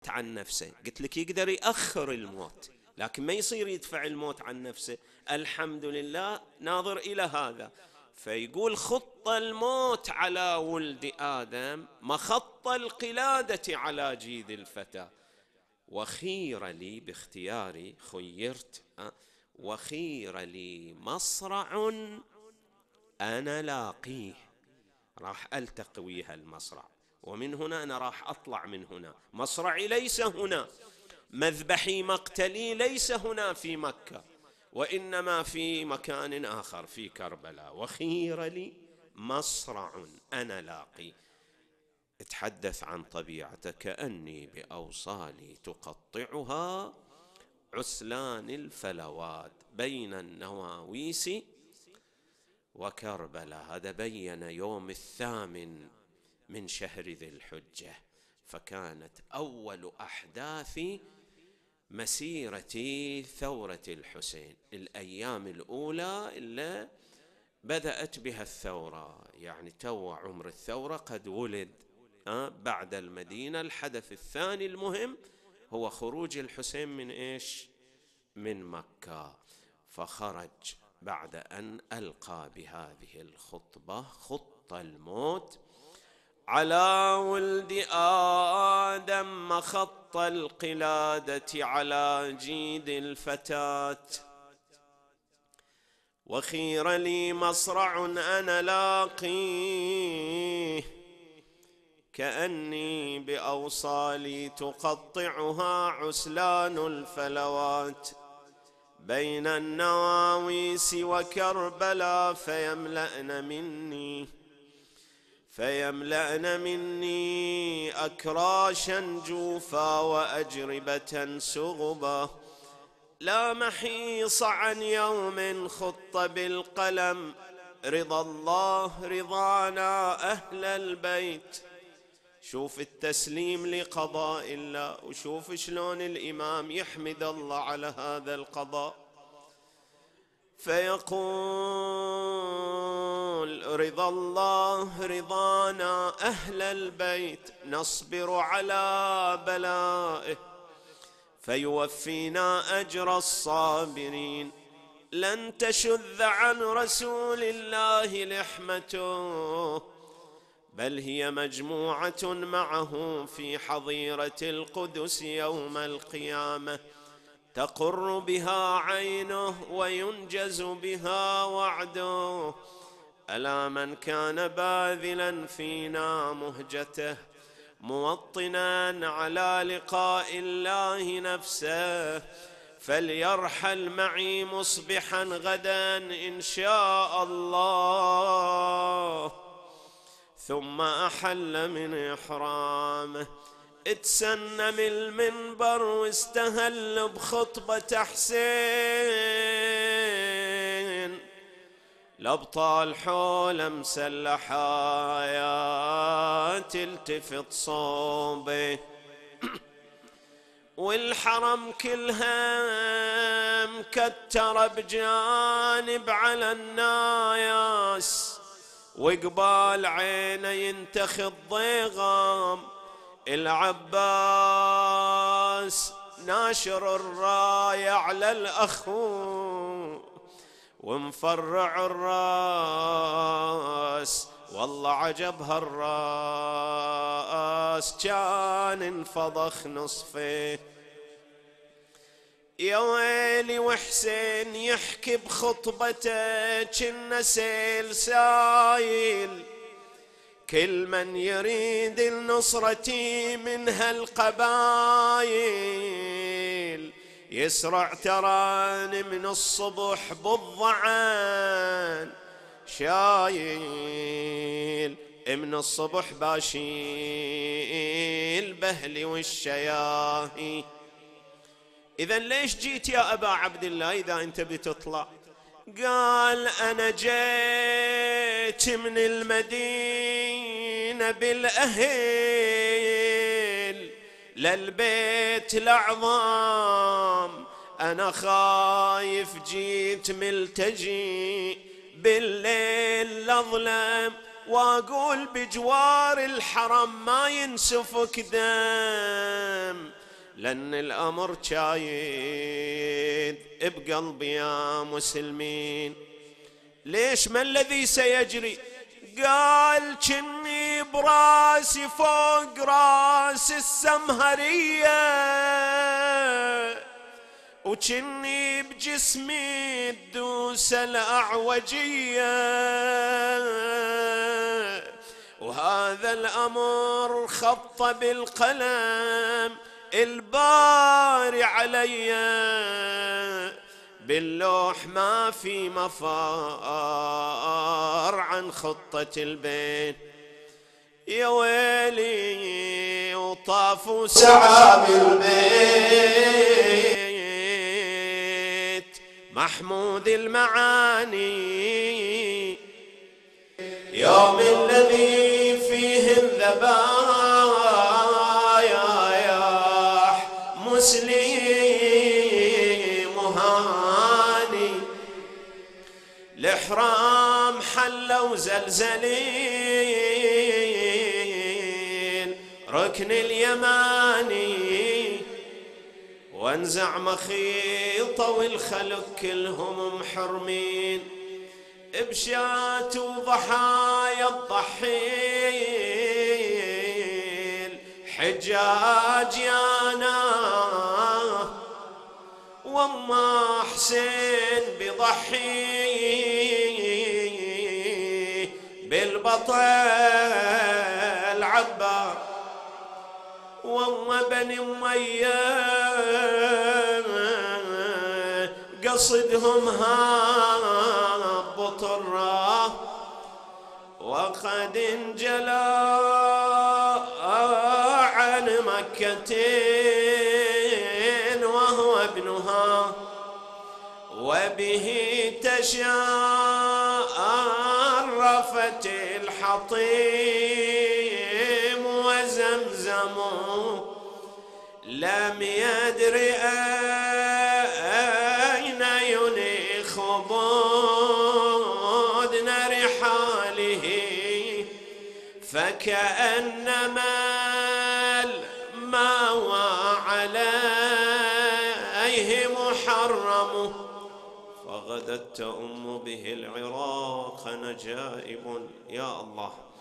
الموت عن نفسه. قلت لك يقدر يأخر الموت لكن ما يصير يدفع الموت عن نفسه. الحمد لله ناظر إلى هذا. فيقول خط الموت على ولد آدم مخط القلادة على جيد الفتى، وخير لي باختياري خيرت وخير لي مصرع أنا لاقيه. راح ألتقي ويها المصرع، ومن هنا أنا راح أطلع من هنا. مصرعي ليس هنا، مذبحي مقتلي ليس هنا في مكة، وإنما في مكان آخر في كربلاء. وخير لي مصرع أنا لاقي. اتحدث عن طبيعته كأني بأوصالي تقطعها عسلان الفلوات بين النواويس وكربلاء. هذا بين يوم 8 من شهر ذي الحجة، فكانت أول أحداث مسيرة ثورة الحسين، الأيام الأولى اللي بدأت بها الثورة. يعني تو عمر الثورة قد ولد بعد المدينة. الحدث الثاني المهم هو خروج الحسين من إيش؟ من مكة. فخرج بعد أن ألقى بهذه الخطبة خط الموت على ولد آدم مخط القلادة على جيد الفتاة، وخير لي مصرع أنا لاقيه كأني بأوصالي تقطعها عسلان الفلوات بين النواويس وكربلاء فيملأن مني أكراشا جوفا وأجربة سغبا. لا محيص عن يوم خط بالقلم رضا الله رضانا أهل البيت. شوف التسليم لقضاء الله، وشوف شلون الإمام يحمد الله على هذا القضاء. فيقول رضا الله رضانا أهل البيت نصبر على بلائه فيوفينا أجر الصابرين. لن تشذ عن رسول الله لحمته بل هي مجموعة معه في حظيرة القدس يوم القيامة، تقر بها عينه وينجز بها وعده. ألا من كان باذلا فينا مهجته موطنا على لقاء الله نفسه فليرحل معي مصبحا غدا إن شاء الله. ثم أحل من إحرامه، اتسنم المنبر واستهل بخطبة حسين. الأبطال حول مسلحة يا تلتفت صوبه، والحرم كلها مكتر بجانب على الناياس، وقبال عينه ينتخي الضيغام. العباس ناشر الراية على الأخو ومفرع الراس، والله عجب هالراس كان انفضخ نصفه. يا ويلي وحسين يحكي بخطبته كنا سيل سايل، كل من يريد النصرة من هالقبايل يسرع تران من الصبح بالضعان شايل، من الصبح باشيل بهلي والشياهي. إذن ليش جيت يا أبا عبد الله إذا أنت بتطلع؟ قال أنا جيت من المدينة بالأهل للبيت الأعظم، أنا خايف جيت ملتجي بالليل لظلم، وأقول بجوار الحرم ما ينسفك دم. لأن الأمر شايد بقلبي يا مسلمين. ليش؟ ما الذي سيجري؟ قال كني براسي فوق راس السمهرية، وكني بجسمي الدوس الأعوجية، وهذا الأمر خط بالقلم الباري علي، باللوح ما في مفار عن خطة البيت. يا ويلي وطافوا سعى بالبيت محمود المعاني، يوم الذي فيه الذبايا ياح مسلم هاني، الإحرام حلوا زلزلين ركن اليماني، وانزع مخيطه والخلق كلهم محرمين، بشات وضحايا الضحيل حجاج يانا، وما حسين بضحي بالبطل عبار، وما بني أمية قصدهم هابط الراه، وقد انجلى عن مكة وهو ابنها، وبه تشرفت الحطيم وزمزم، لم يدر أين ينيخ بدن رحاله، فكأنما الماء عليه محرم، فغدت تؤم به العراق نجائب. يا الله.